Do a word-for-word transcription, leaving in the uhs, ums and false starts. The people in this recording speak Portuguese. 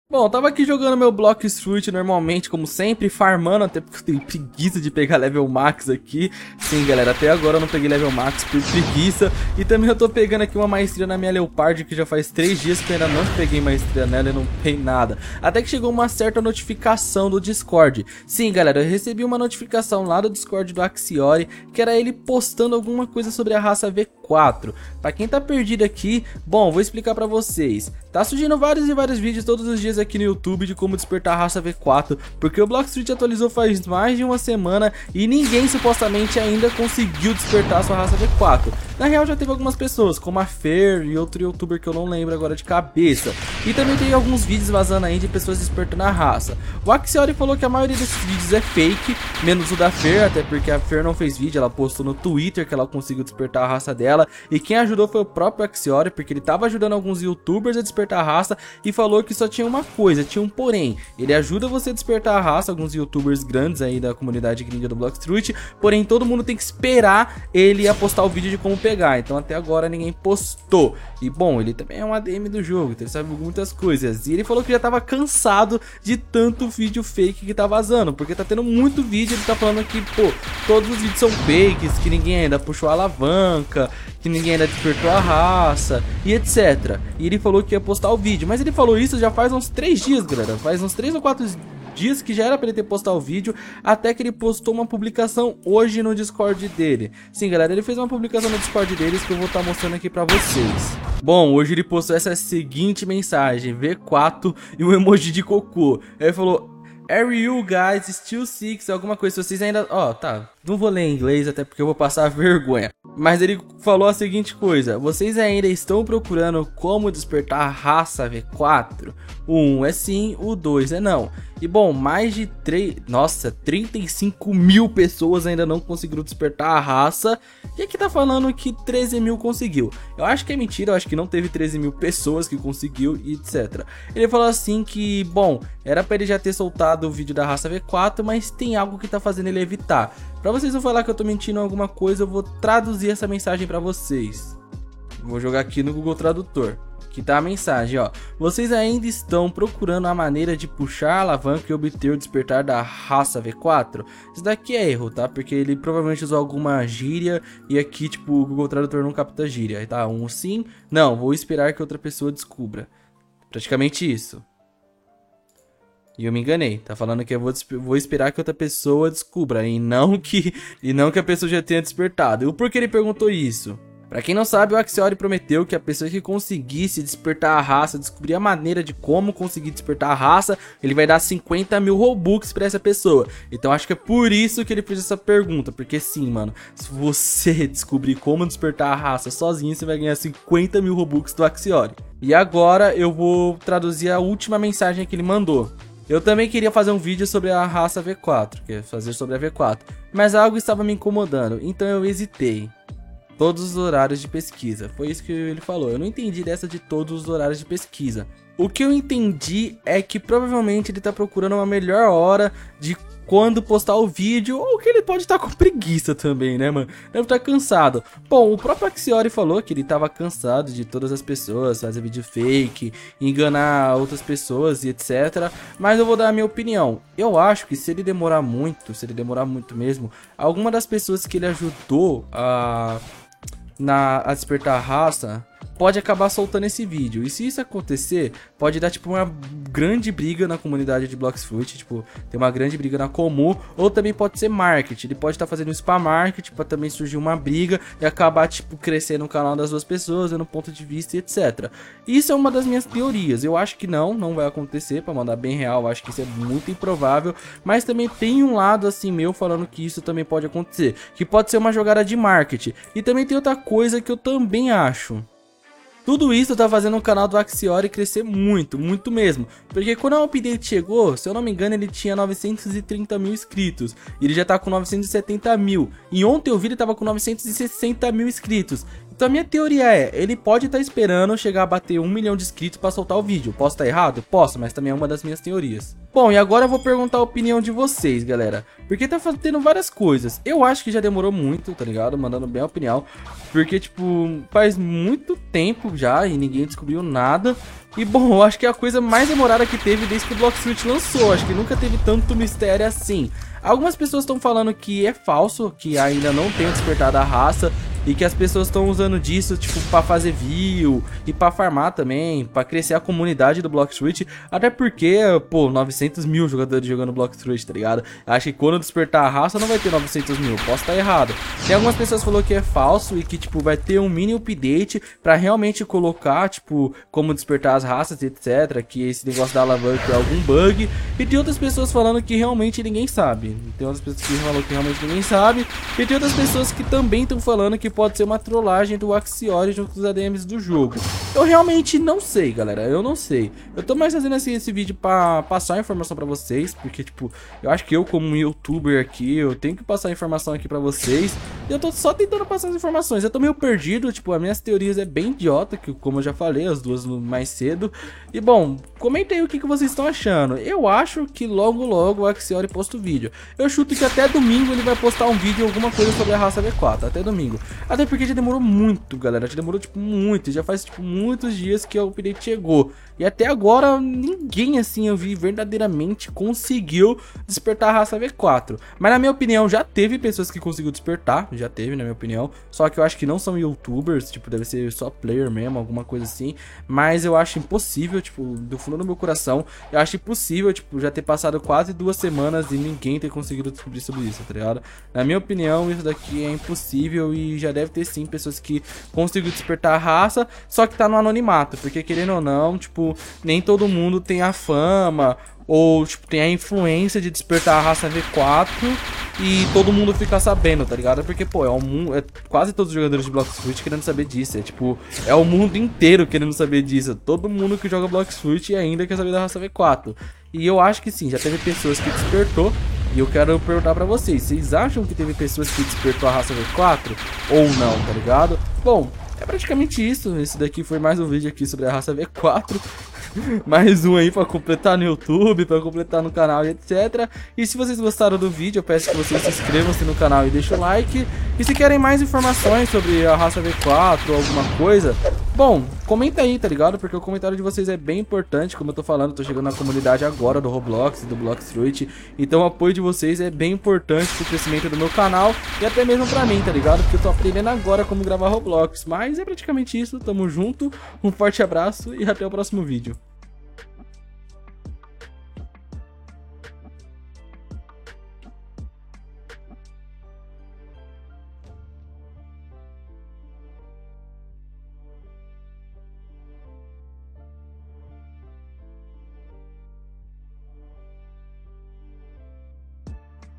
Bom, eu tava aqui jogando meu Blox Fruit normalmente, como sempre, farmando, até porque eu tenho preguiça de pegar level max aqui. Sim, galera, até agora eu não peguei level max por preguiça. E também eu tô pegando aqui uma maestria na minha Leopard, que já faz três dias que eu ainda não peguei maestria nela e não tem nada. Até que chegou uma certa notificação do Discord. Sim, galera, eu recebi uma notificação lá do Discord do Axiori, que era ele postando alguma coisa sobre a raça V quatro. Pra quem tá perdido aqui, bom, vou explicar pra vocês. Tá surgindo vários e vários vídeos todos os dias aqui no YouTube de como despertar a raça V quatro, porque o Blox Fruit atualizou faz mais de uma semana e ninguém supostamente ainda conseguiu despertar a sua raça V quatro. Na real já teve algumas pessoas, como a Fer e outro youtuber que eu não lembro agora de cabeça. E também tem alguns vídeos vazando aí de pessoas despertando a raça. O Axiori falou que a maioria desses vídeos é fake, menos o da Fer, até porque a Fer não fez vídeo, ela postou no Twitter que ela conseguiu despertar a raça dela. E quem ajudou foi o próprio Axiori, porque ele tava ajudando alguns youtubers a despertar a raça e falou que só tinha uma coisa, tinha um porém. Ele ajuda você a despertar a raça, alguns youtubers grandes aí da comunidade gringa do Blox Fruit, porém todo mundo tem que esperar ele a postar o vídeo de como pegar, então até agora ninguém postou. E bom, ele também é um A D M do jogo, então ele sabe muitas coisas. E ele falou que já tava cansado de tanto vídeo fake que tá vazando, porque tá tendo muito vídeo, ele tá falando que, pô, todos os vídeos são fakes, que ninguém ainda puxou a alavanca, que ninguém ainda despertou a raça e etcétera. E ele falou que ia postar o vídeo, mas ele falou isso já faz uns três dias, galera. Faz uns três ou quatro dias que já era pra ele ter postado o vídeo, até que ele postou uma publicação hoje no Discord dele. Sim, galera, ele fez uma publicação no Discord deles que eu vou estar mostrando aqui pra vocês. Bom, hoje ele postou essa seguinte mensagem, V quatro e um emoji de cocô. Ele falou: Are you guys still six? Alguma coisa, se vocês ainda... Ó, oh, tá, não vou ler em inglês até porque eu vou passar vergonha. Mas ele falou a seguinte coisa: vocês ainda estão procurando como despertar a raça V quatro? O um é sim, o dois é não. E bom, mais de três... Nossa, trinta e cinco mil pessoas ainda não conseguiram despertar a raça. E aqui tá falando que treze mil conseguiu. Eu acho que é mentira, eu acho que não teve treze mil pessoas que conseguiu e etcétera. Ele falou assim que, bom, era pra ele já ter soltado o vídeo da raça V quatro, mas tem algo que tá fazendo ele evitar. Pra vocês não falar que eu tô mentindo alguma coisa, eu vou traduzir essa mensagem pra vocês. Vou jogar aqui no Google Tradutor. Aqui tá a mensagem, ó. Vocês ainda estão procurando a maneira de puxar a alavanca e obter o despertar da raça V quatro? Isso daqui é erro, tá? Porque ele provavelmente usou alguma gíria e aqui, tipo, o Google Tradutor não capta gíria. Aí tá, um sim, não, vou esperar que outra pessoa descubra. Praticamente isso. E eu me enganei, tá falando que eu vou, vou esperar que outra pessoa descubra e não que, e não que a pessoa já tenha despertado. E por que ele perguntou isso? Pra quem não sabe, o Axiori prometeu que a pessoa que conseguisse despertar a raça, descobrir a maneira de como conseguir despertar a raça, ele vai dar cinquenta mil Robux pra essa pessoa. Então acho que é por isso que ele fez essa pergunta, porque sim, mano, se você descobrir como despertar a raça sozinho, você vai ganhar cinquenta mil Robux do Axiori. E agora eu vou traduzir a última mensagem que ele mandou. Eu também queria fazer um vídeo sobre a raça V quatro, que é fazer sobre a V quatro, mas algo estava me incomodando, então eu hesitei. Todos os horários de pesquisa, foi isso que ele falou. Eu não entendi dessa de todos os horários de pesquisa. O que eu entendi é que provavelmente ele tá procurando uma melhor hora de quando postar o vídeo, ou que ele pode estar com preguiça também, né, mano? Deve estar cansado. Bom, o próprio Axiori falou que ele tava cansado de todas as pessoas fazer vídeo fake, enganar outras pessoas e etcétera. Mas eu vou dar a minha opinião. Eu acho que se ele demorar muito, se ele demorar muito mesmo, alguma das pessoas que ele ajudou a... Na, a despertar a raça, pode acabar soltando esse vídeo. E se isso acontecer, pode dar tipo uma grande briga na comunidade de Blox Fruit, tipo, tem uma grande briga na comum, ou também pode ser marketing. Ele pode estar tá fazendo um spam marketing para também surgir uma briga e acabar tipo crescendo o canal das duas pessoas, dando ponto de vista e etcétera. Isso é uma das minhas teorias. Eu acho que não, não vai acontecer, para mandar bem real, eu acho que isso é muito improvável, mas também tem um lado assim meu falando que isso também pode acontecer, que pode ser uma jogada de marketing. E também tem outra coisa que eu também acho. Tudo isso tá fazendo o canal do Axiori crescer muito, muito mesmo. Porque quando o update chegou, se eu não me engano, ele tinha novecentos e trinta mil inscritos. E ele já tá com novecentos e setenta mil. E ontem eu vi ele tava com novecentos e sessenta mil inscritos. Então a minha teoria é, ele pode estar esperando chegar a bater um milhão de inscritos pra soltar o vídeo. Posso estar errado? Posso, mas também é uma das minhas teorias. Bom, e agora eu vou perguntar a opinião de vocês, galera. Porque tá tendo várias coisas. Eu acho que já demorou muito, tá ligado? Mandando bem a opinião. Porque, tipo, faz muito tempo já e ninguém descobriu nada. E, bom, eu acho que é a coisa mais demorada que teve desde que o Blox Fruit lançou. Acho que nunca teve tanto mistério assim. Algumas pessoas estão falando que é falso, que ainda não tem o despertar da raça. E que as pessoas estão usando disso, tipo, pra fazer view e pra farmar também, pra crescer a comunidade do Blox Fruit. Até porque, pô, novecentos mil jogadores jogando Blox Fruit, tá ligado? Acho que quando despertar a raça não vai ter novecentos mil, posso estar errado. Tem algumas pessoas que falaram que é falso e que, tipo, vai ter um mini update pra realmente colocar, tipo, como despertar as raças, etcétera. Que esse negócio da alavanca é algum bug. E tem outras pessoas falando que realmente ninguém sabe. Tem outras pessoas que falaram que realmente ninguém sabe. E tem outras pessoas que também estão falando que pode ser uma trollagem do Axiori junto com os A D Ms do jogo. Eu realmente não sei, galera, eu não sei. Eu tô mais fazendo esse, esse vídeo pra passar a informação pra vocês, porque, tipo, eu acho que eu como um youtuber aqui, eu tenho que passar a informação aqui pra vocês. E eu tô só tentando passar as informações. Eu tô meio perdido, tipo, as minhas teorias é bem idiota, que como eu já falei, as duas mais cedo. E, bom, comentem aí o que, que vocês estão achando. Eu acho que logo, logo o Axiori posta o vídeo. Eu chuto que até domingo ele vai postar um vídeo, alguma coisa sobre a raça V quatro, até domingo. Até porque já demorou muito, galera, já demorou, tipo, muito, já faz, tipo, muitos dias que o update chegou. E até agora, ninguém, assim, eu vi, verdadeiramente conseguiu despertar a raça V quatro. Mas, na minha opinião, já teve pessoas que conseguiu despertar, já teve, na minha opinião. Só que eu acho que não são youtubers, tipo, deve ser só player mesmo, alguma coisa assim. Mas eu acho impossível, tipo, do fundo do meu coração, eu acho impossível, tipo, já ter passado quase duas semanas e ninguém ter conseguido descobrir sobre isso, tá ligado? Na minha opinião, isso daqui é impossível e já deve ter sim pessoas que conseguiram despertar a raça, só que tá no anonimato, porque querendo ou não, tipo, nem todo mundo tem a fama ou, tipo, tem a influência de despertar a raça V quatro e todo mundo fica sabendo, tá ligado? Porque, pô, é o mundo, é quase todos os jogadores de Blox Fruit querendo saber disso, é tipo, é o mundo inteiro querendo saber disso, todo mundo que joga Blox Fruit ainda quer saber da raça V quatro. E eu acho que sim, já teve pessoas que despertou. E eu quero perguntar pra vocês, vocês acham que teve pessoas que despertou a raça V quatro ou não, tá ligado? Bom, é praticamente isso, esse daqui foi mais um vídeo aqui sobre a raça V quatro. Mais um aí pra completar no YouTube, pra completar no canal e etcétera. E se vocês gostaram do vídeo, eu peço que vocês se inscrevam-se no canal e deixem o like. E se querem mais informações sobre a raça V quatro ou alguma coisa, bom, comenta aí, tá ligado? Porque o comentário de vocês é bem importante, como eu tô falando, tô chegando na comunidade agora do Roblox e do Blox Fruit. Então o apoio de vocês é bem importante pro crescimento do meu canal e até mesmo pra mim, tá ligado? Porque eu tô aprendendo agora como gravar Roblox. Mas é praticamente isso, tamo junto, um forte abraço e até o próximo vídeo.